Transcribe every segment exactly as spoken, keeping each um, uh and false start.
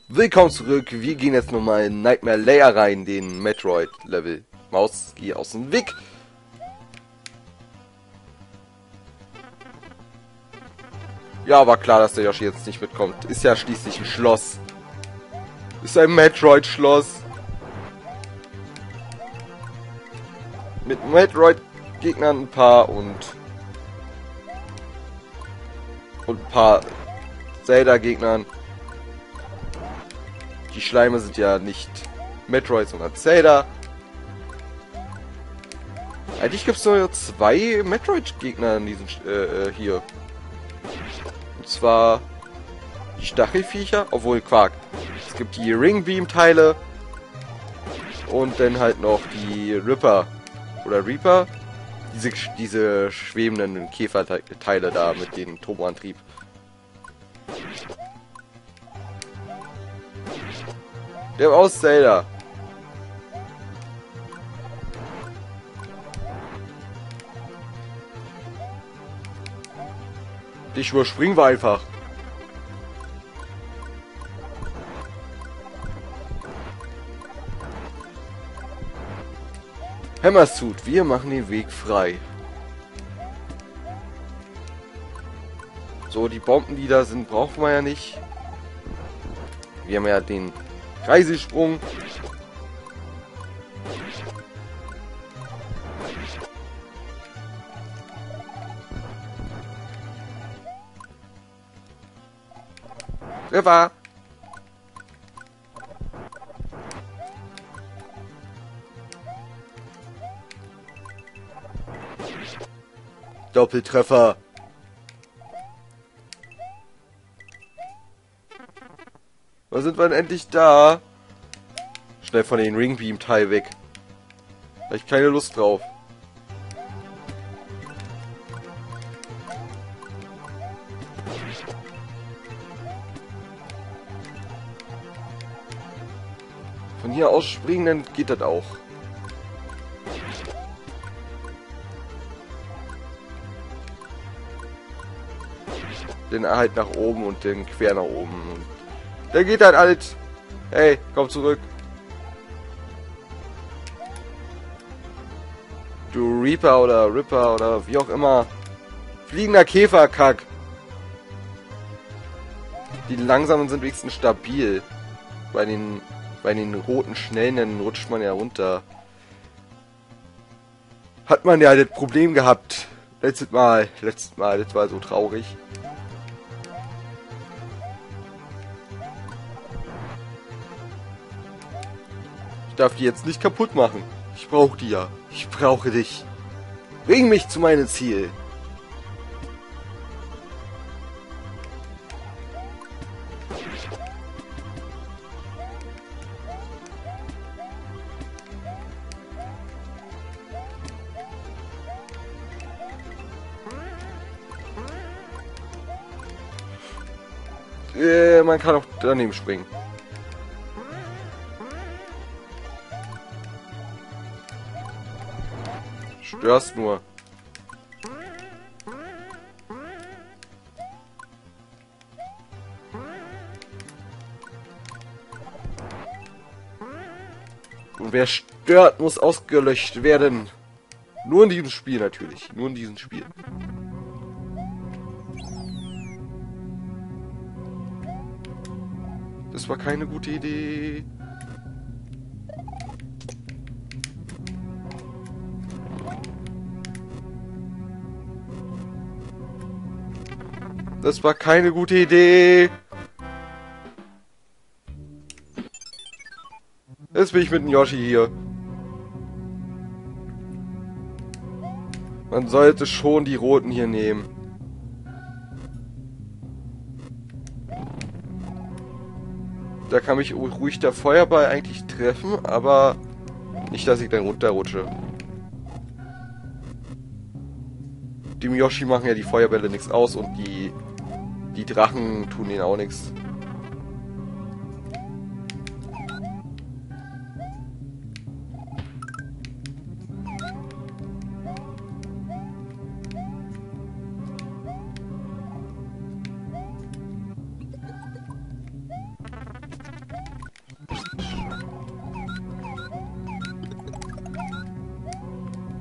Willkommen zurück, wir gehen jetzt nochmal in Nightmare Layer rein, den Metroid-Level. Maus, geh aus dem Weg. Ja, war klar, dass der Yoshi jetzt nicht mitkommt. Ist ja schließlich ein Schloss. Ist ein Metroid-Schloss. Mit Metroid-Gegnern ein paar und... Und ein paar Zelda-Gegnern. Die Schleime sind ja nicht Metroid, sondern Zelda. Eigentlich gibt es nur zwei Metroid-Gegner in diesem äh, hier. Und zwar die Stachelviecher, obwohl Quark. Es gibt die Ringbeam-Teile und dann halt noch die Ripper oder Reaper. Diese, diese schwebenden Käferteile da mit dem Turboantrieb. Der aus Zelda. Dich überspringen wir einfach. Hammersuit, wir machen den Weg frei. So, die Bomben, die da sind, brauchen wir ja nicht. Wir haben ja den Kreiselsprung. Treffer. Doppeltreffer. Wo sind wir denn endlich da? Schnell von den Ringbeam-Teil weg. Da hab ich keine Lust drauf. Von hier aus springen, dann geht das auch. Den halt nach oben und den quer nach oben. Und dann geht halt alles. Hey, komm zurück. Du Reaper oder Ripper oder wie auch immer. Fliegender Käferkack. Die langsamen sind wenigstens stabil. Bei den, bei den roten Schnellen rutscht man ja runter. Hat man ja das Problem gehabt. Letztes Mal. Letztes Mal. Das war so traurig. Ich darf die jetzt nicht kaputt machen. Ich brauche die ja. Ich brauche dich. Bring mich zu meinem Ziel. Äh, man kann auch daneben springen. Störst nur. Und wer stört, muss ausgelöscht werden. Nur in diesem Spiel natürlich. Nur in diesem Spiel. Das war keine gute Idee. Das war keine gute Idee. Jetzt bin ich mit dem Yoshi hier. Man sollte schon die roten hier nehmen. Da kann mich ruhig der Feuerball eigentlich treffen, aber nicht, dass ich dann runterrutsche. Dem Yoshi machen ja die Feuerbälle nichts aus und die, die Drachen tun ihnen auch nichts.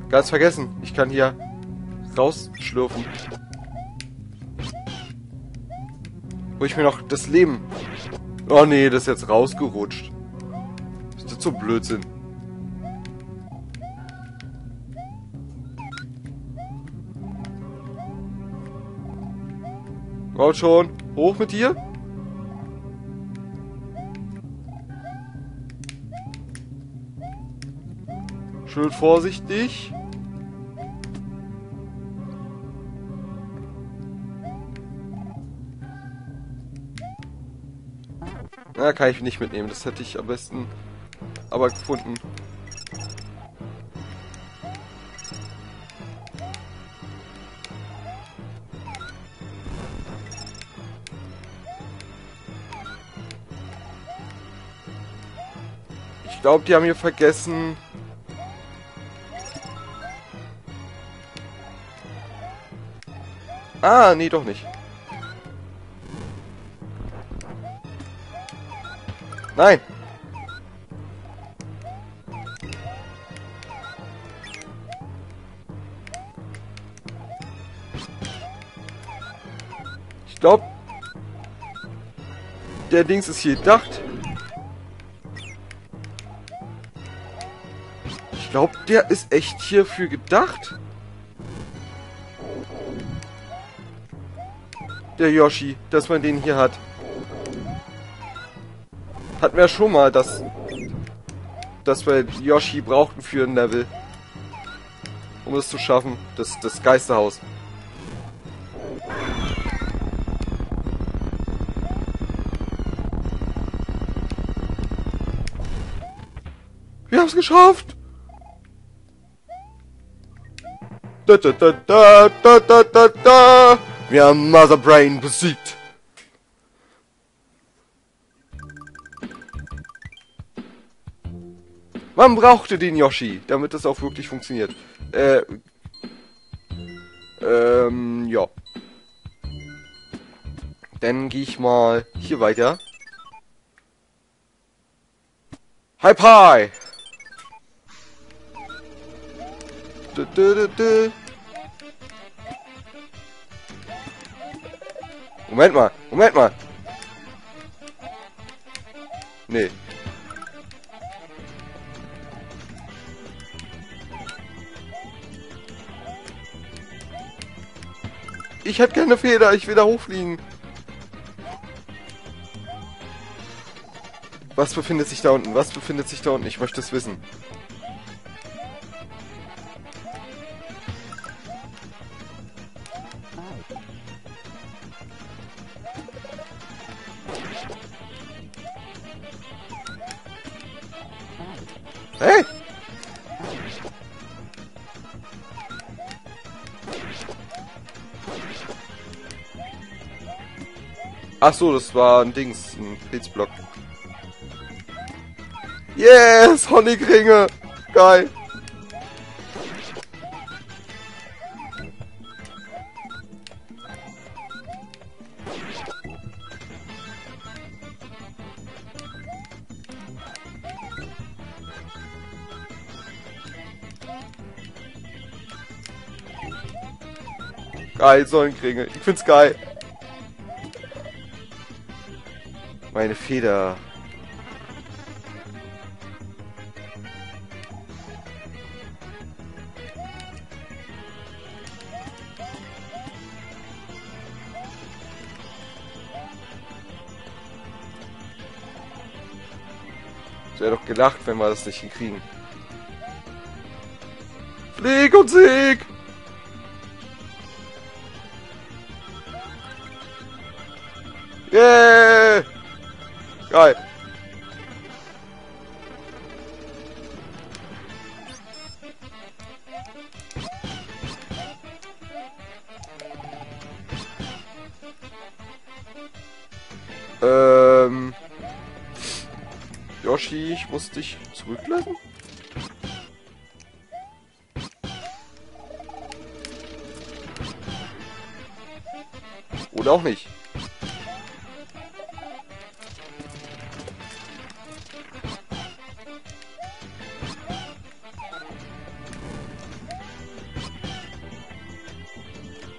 Ganz vergessen. Ich kann hier rausschlürfen. Wo ich mir noch das Leben... Oh nee, das ist jetzt rausgerutscht. Ist das so Blödsinn? Haut schon. Hoch mit dir. Schön vorsichtig. Na, kann ich nicht mitnehmen. Das hätte ich am besten aber gefunden. Ich glaube, die haben hier vergessen... Ah, nee, doch nicht. Nein! Ich glaube, der Dings ist hier gedacht. Ich glaube, der ist echt hierfür gedacht. Der Yoshi, dass man den hier hat. Hatten wir schon mal, dass, dass wir Yoshi brauchten für ein Level. Um es zu schaffen. Das, das Geisterhaus. Wir haben es geschafft! Da, da, da, da, da, da, da, da. Wir haben Mother Brain besiegt. Man brauchte den Yoshi, damit das auch wirklich funktioniert. Äh. Ähm, ja. Dann gehe ich mal hier weiter. Hi Pie! Du, du, du, du. Moment mal, Moment mal. Nee. Ich hätte keine Feder, ich will da hochfliegen. Was befindet sich da unten? Was befindet sich da unten? Ich möchte es wissen. Hey! Ach so, das war ein Dings, ein Pilzblock. Yes, Honigringe! Geil! Geil, Sonnenkringe. Ich find's geil. Meine Feder. Es wäre doch gelacht, wenn wir das nicht hinkriegen. Flieg und Sieg! Yeah! Geil! Ähm... Yoshi, ich muss dich zurücklassen? Oder auch nicht.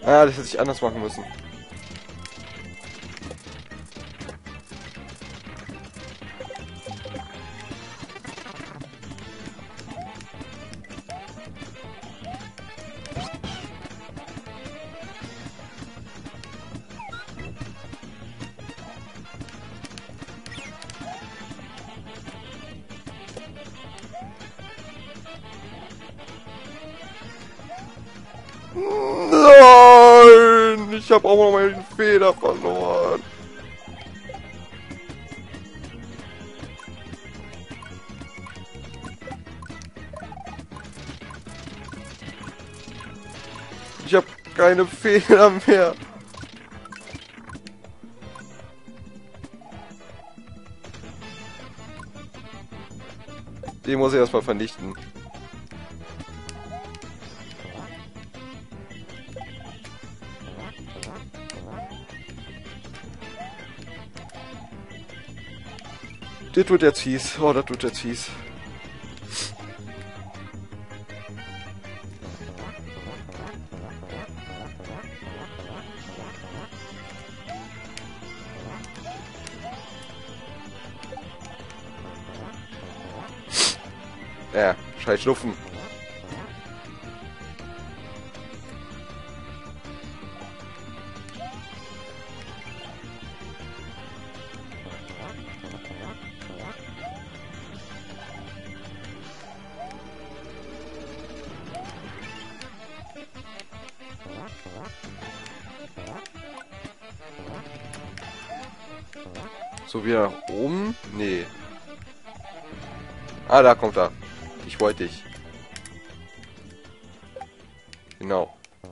Ah, das hätte ich anders machen müssen. Nein! Ich habe auch noch mal den Feder verloren. Ich habe keine Feder mehr. Den muss ich erstmal vernichten. Das tut jetzt fies. Oh, das tut jetzt fies. Ja, scheiß Schnupfen. So wieder nach oben? Nee. Ah, da kommt er. Ich wollte dich. Genau.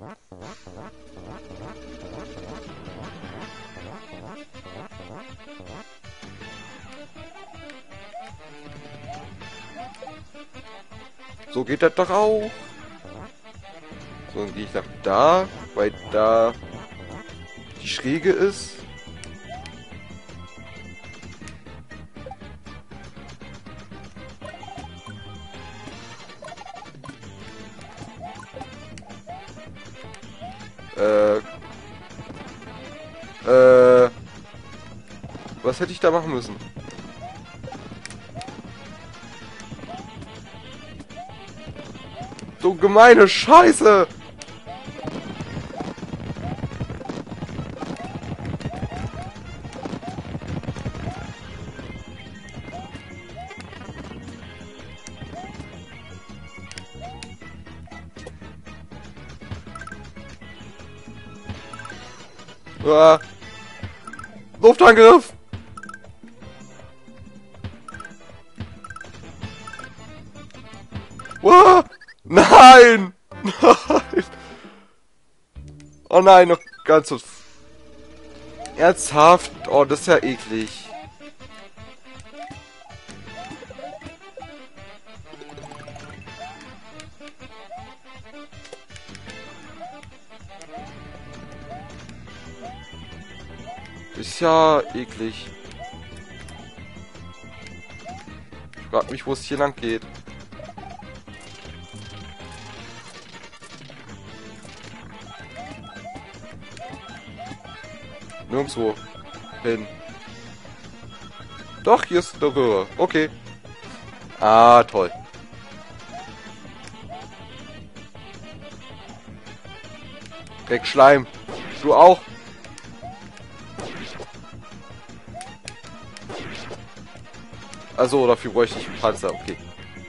So geht das doch auch. So, dann gehe ich nach da, weil da die Schräge ist. Äh. Äh. Was hätte ich da machen müssen? So gemeine Scheiße! Ah. Luftangriff! Ah. Nein! Nein! Oh nein, noch ganz so... Ernsthaft? Oh, das ist ja eklig. Ist ja eklig. Ich frag mich, wo es hier lang geht. Nirgendwo hin. Doch, hier ist eine Röhre. Okay. Ah, toll. Weg, Schleim. Du auch. Also, dafür bräuchte ich einen Panzer. Okay.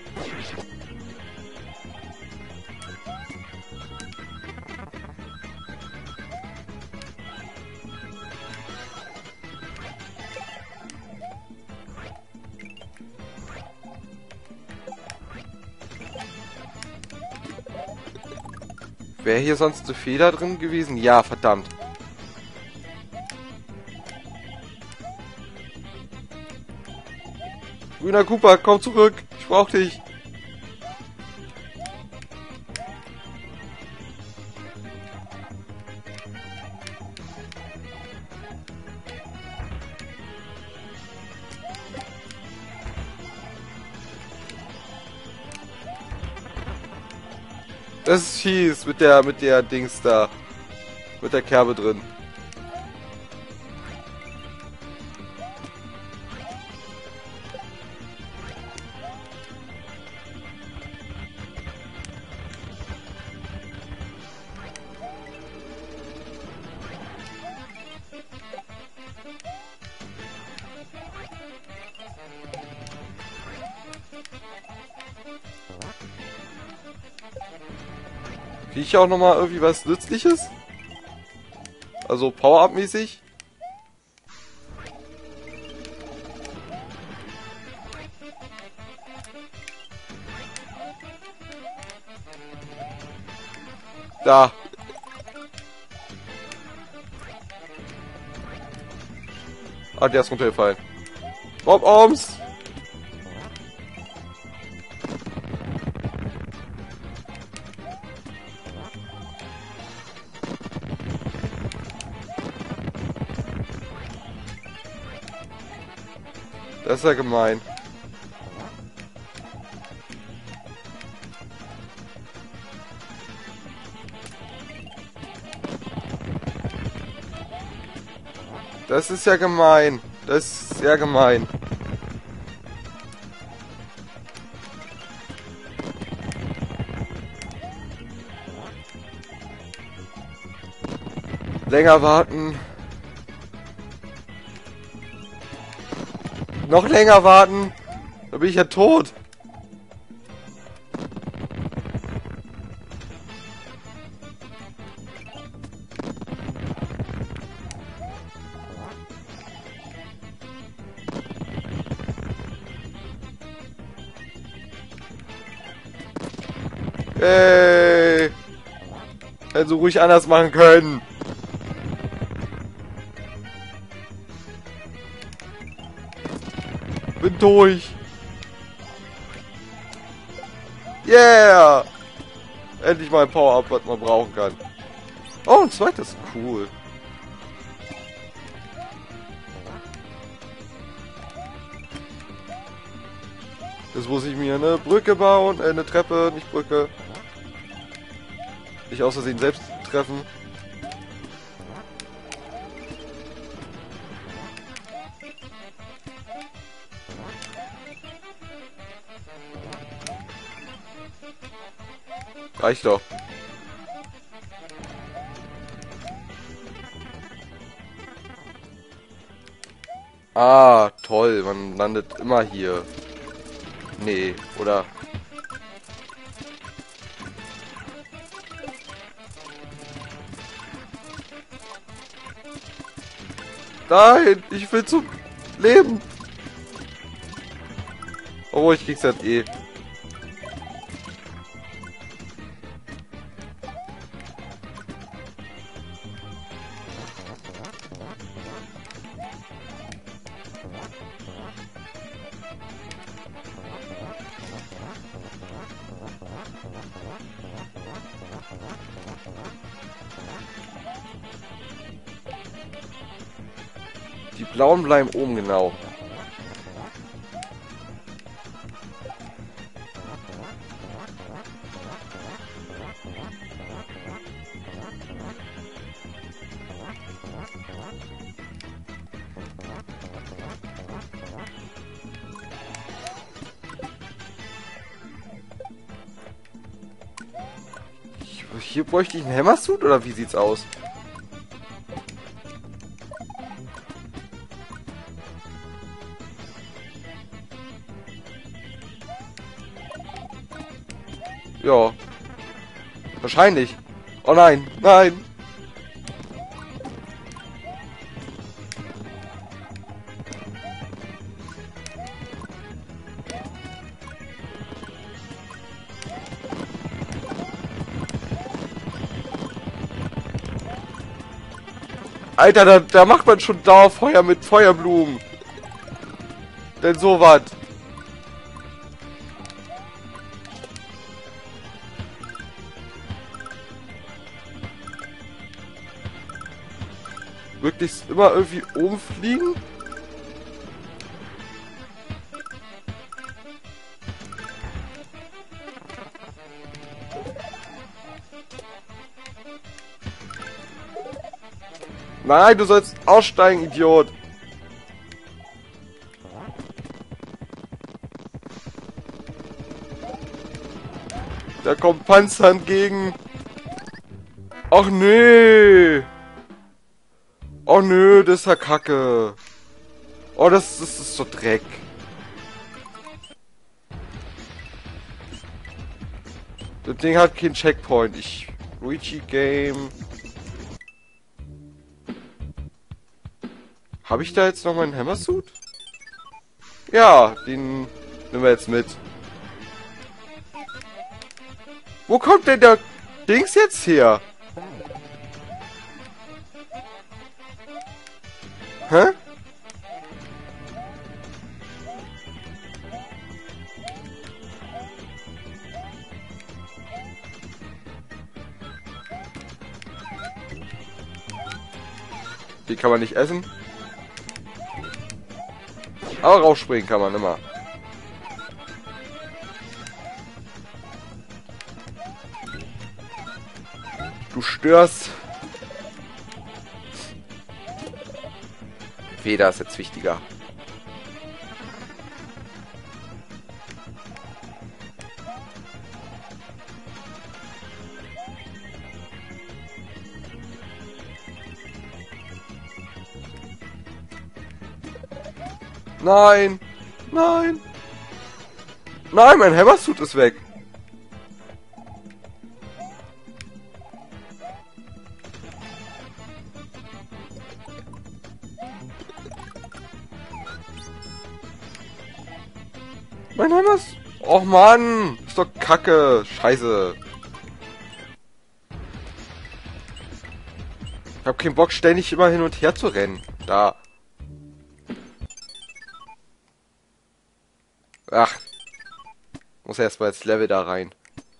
Wäre hier sonst eine Feder drin gewesen? Ja, verdammt. Grüner Cooper, komm zurück. Ich brauch dich. Das ist fies mit der mit der Dings da. Mit der Kerbe drin. Kriege ich auch nochmal irgendwie was Nützliches? Also Power-Up-mäßig? Da. Ah, der ist runtergefallen. Bob-Oms! Das ist ja gemein. Das ist ja gemein. Das ist sehr gemein. Länger warten. Noch länger warten. Da bin ich ja tot. Ey. Hätte so ruhig anders machen können. Bin durch. Yeah. Endlich mal ein Power-Up, was man brauchen kann. Oh, ein zweites. Cool. Jetzt muss ich mir eine Brücke bauen, äh, eine Treppe, nicht Brücke. Nicht aus Versehen selbst treffen. Reicht doch. Ah, toll, man landet immer hier. Nee, oder? Nein, ich will zum Leben. Oh, ich krieg's halt eh. Die blauen bleiben oben, genau. Hier bräuchte ich einen Hammersuit, oder wie sieht's aus? Ja. Wahrscheinlich. Oh nein, nein. Alter, da, da macht man schon Dauerfeuer mit Feuerblumen. Denn sowas. Wirklich immer irgendwie oben fliegen? Nein, du sollst aussteigen, Idiot. Da kommt Panzer entgegen. Ach nee. Oh nö, das ist ja Kacke. Oh, das, das ist so Dreck. Das Ding hat keinen Checkpoint. Ich... Luigi Game... Habe ich da jetzt noch meinen Hammersuit? Ja, den nehmen wir jetzt mit. Wo kommt denn der Dings jetzt her? Hä? Die kann man nicht essen. Aber rausspringen kann man immer. Du störst. Feder ist jetzt wichtiger. Nein! Nein! Nein, mein Hammersuit ist weg! Mein Hammersuit... Och Mann! Ist doch Kacke! Scheiße! Ich hab keinen Bock, ständig immer hin und her zu rennen. Da. Ach. Muss erstmal ins Level da rein.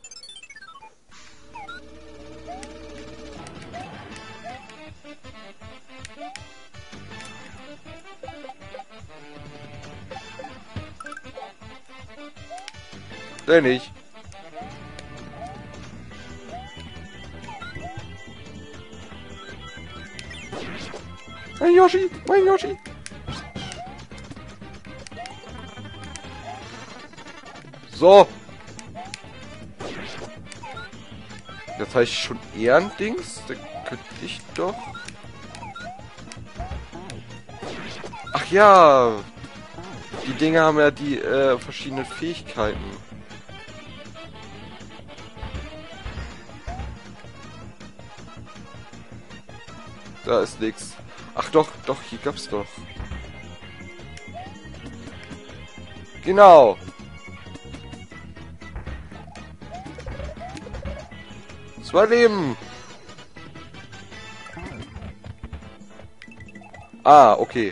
Der nicht. Mein Yoshi! Mein Yoshi! So. Jetzt habe ich schon eher ein Dings. Da könnte ich doch... Ach ja. Die Dinge haben ja die äh, verschiedenen Fähigkeiten. Da ist nix. Ach doch, doch, hier gab's doch. Genau. Zwei Leben. Ah, okay.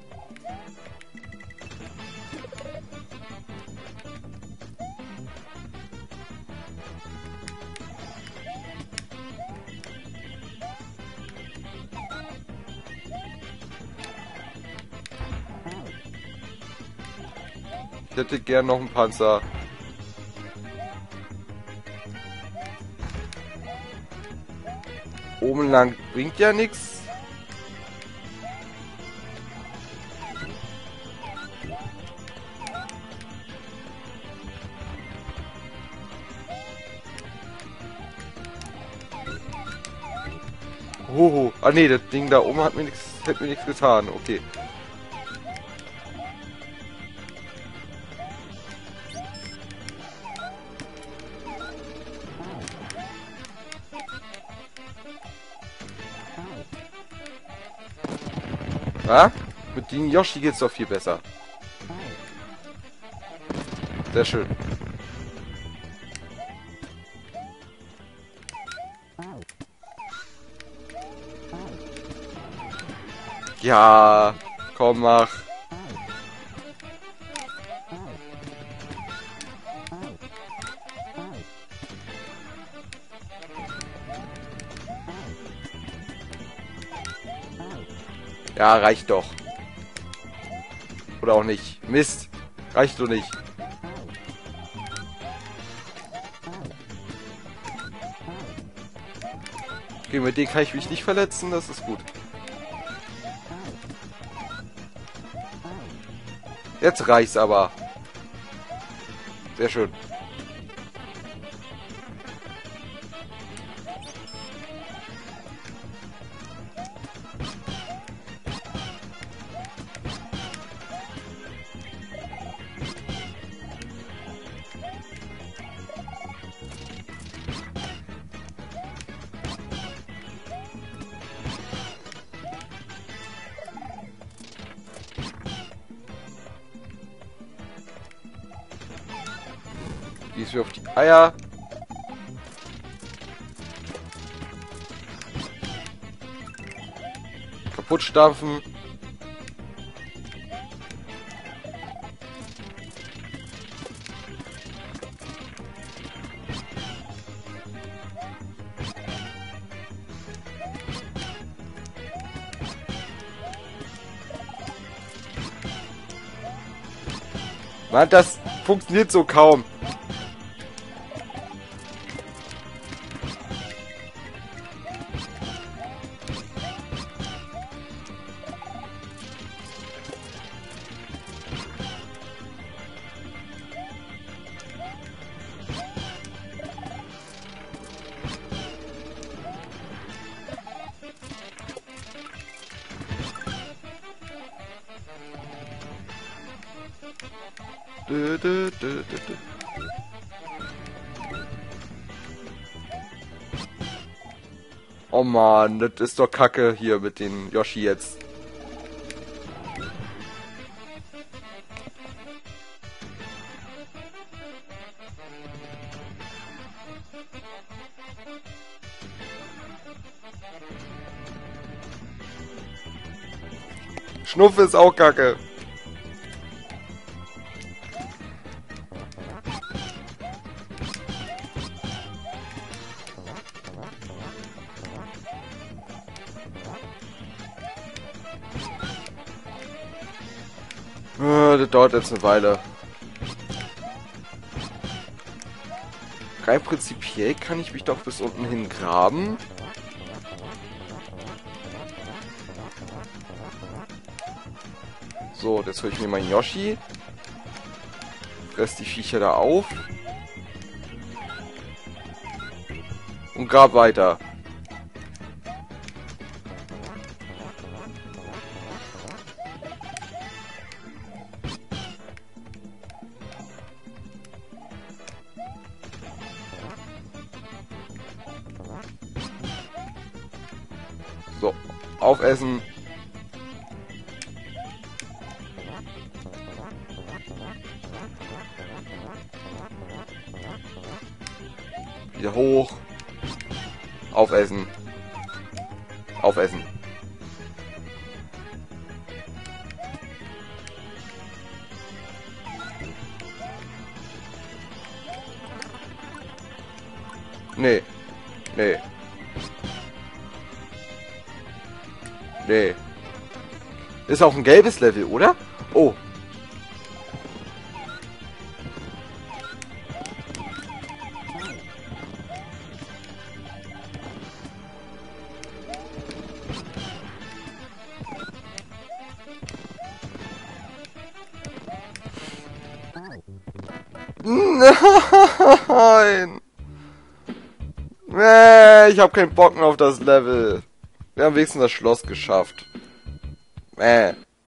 Ich hätte gern noch einen Panzer. Oben lang bringt ja nichts. Hoho. Ah nee, das Ding da oben hat mir nichts, hätte mir nichts getan. Okay. Ja? Mit dem Yoshi geht's doch viel besser. Sehr schön. Ja, komm, mach. Ja, reicht doch. Oder auch nicht. Mist. Reicht doch nicht. Okay, mit dem kann ich mich nicht verletzen, das ist gut. Jetzt reicht's aber. Sehr schön. Gehst mir auf die Eier. Kaputt stampfen. Mann, das funktioniert so kaum. Dö, dö, dö, dö, dö. Oh man, das ist doch Kacke hier mit den Yoshi jetzt. Schnuffe ist auch Kacke. Das dauert jetzt eine Weile. Rein prinzipiell kann ich mich doch bis unten hin graben. So, jetzt hole ich mir meinen Yoshi. Fress die Viecher da auf. Und grab weiter. So, aufessen. Wieder hoch. Aufessen. Aufessen. Nee. Nee. Nee. Ist auch ein gelbes Level, oder? Oh. Nein! Nee, ich hab keinen Bock mehr auf das Level. Wir haben wenigstens das Schloss geschafft. Äh.